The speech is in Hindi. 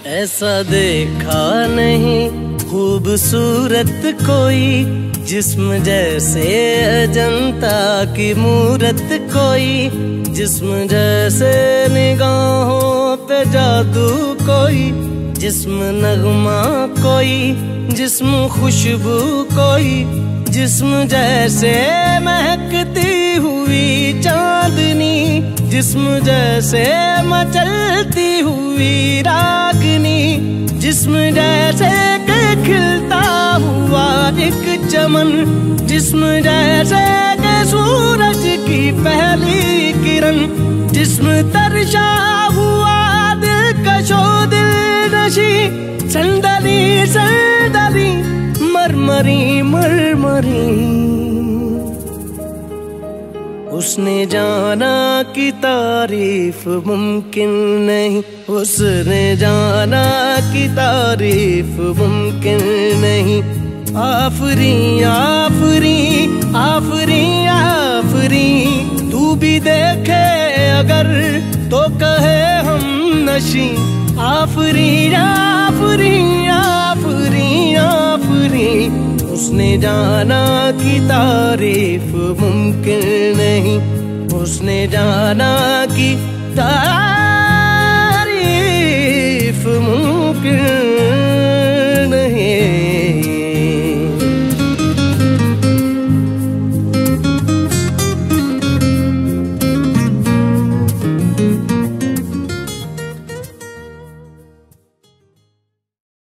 ऐसा देखा नहीं खूबसूरत कोई, जिस्म जैसे अजंता की मूरत कोई, जिस्म जैसे निगाहों पे जादू कोई, जिस्म नगमा कोई, जिस्म खुशबू कोई, जिस्म जैसे महकती हुई चांदनी, जिस्म जैसे मचलती हुई रागनी, जिस्म जैसे के खिलता हुआ एक चमन, जिस्म जैसे के सूरज की पहली किरण, जिस्म तरशा हुआ दिलकशो दिलनशी, संदली संदली मरमरी मरमरी। उसने जाना कि तारीफ मुमकिन नहीं, उसने जाना कि तारीफ मुमकिन नहीं। आफरी आफरी आफरी आफरी, तू भी देखे अगर तो कहे हम नशी। आफरी आफरी आफरी आफरी, उसने जाना कि तारीफ मुमकिन नहीं, उसने जाना कि